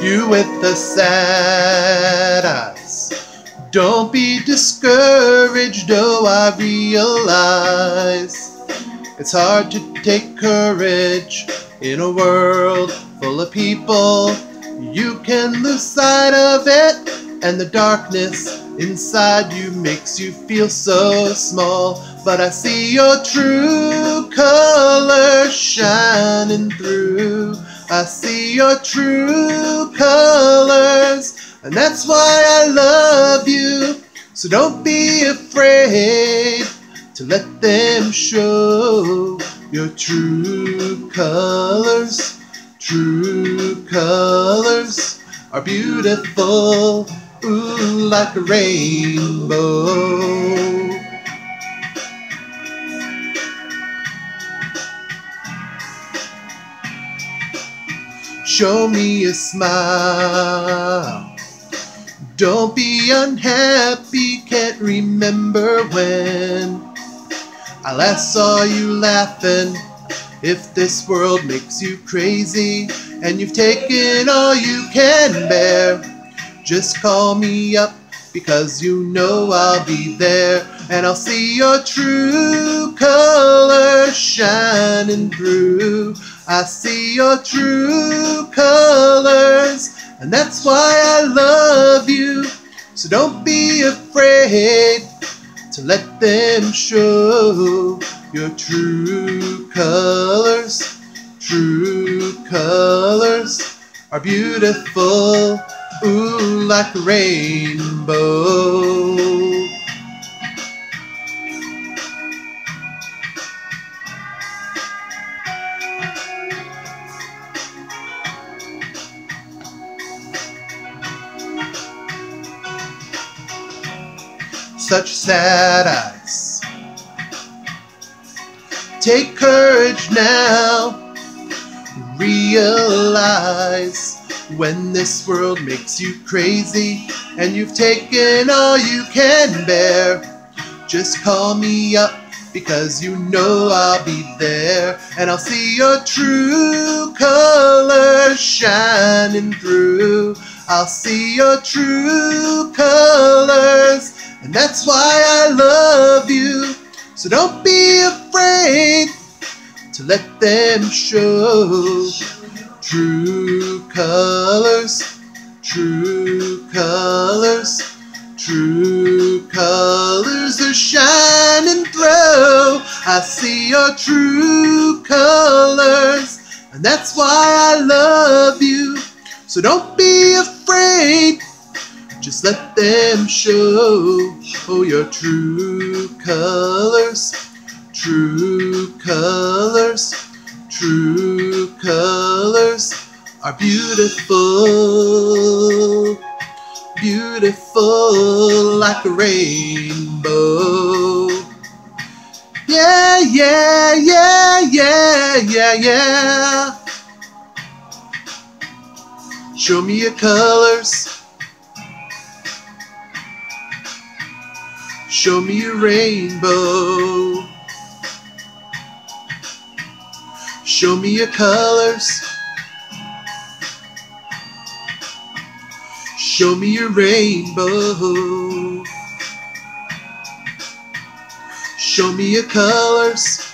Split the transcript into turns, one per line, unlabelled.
You with the sad eyes. Don't be discouraged, oh, I realize it's hard to take courage in a world full of people. You can lose sight of it, and the darkness inside you makes you feel so small. But I see your true colors shining through. I see your true colors, and that's why I love you. So don't be afraid to let them show your true colors. True colors are beautiful, ooh, like a rainbow. Show me a smile. Don't be unhappy, can't remember when I last saw you laughing. If this world makes you crazy and you've taken all you can bear, just call me up, because you know I'll be there. And I'll see your true colors shining through. I see your true colors, and that's why I love you. So don't be afraid to let them show your true colors. True colors are beautiful, ooh, like a rainbow. Such sad eyes. Take courage now. Realize when this world makes you crazy and you've taken all you can bear, just call me up, because you know I'll be there. And I'll see your true colors shining through. I'll see your true colors, and that's why I love you. So don't be afraid to let them show true colors. True colors. True colors are shining through. I see your true colors, and that's why I love you. So don't be afraid, just let them show your true colors. True colors. True colors are beautiful. Beautiful like a rainbow. Yeah, yeah, yeah, yeah, yeah, yeah. Show me your colors. Show me your rainbow. Show me your colors. Show me your rainbow. Show me your colors.